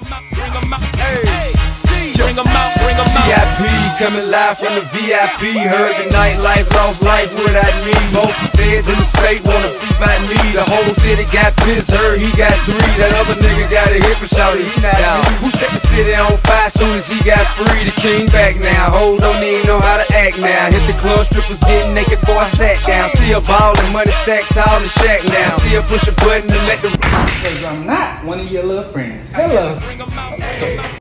CIP coming live from the VIP. Heard the nightlife, lost life without me. Both feds in the state wanna see by me. The whole city got pissed, heard he got 3. That other nigga got a hip and shouted he not out. Who set the city on fire soon as he got free? The king back now, hoes don't even know how to act now. Hit the club, strippers getting naked before I sat down. Still ballin', money stacked tall in the shack now. Still push a button and let the... Because I'm not one of your little friends. Hello.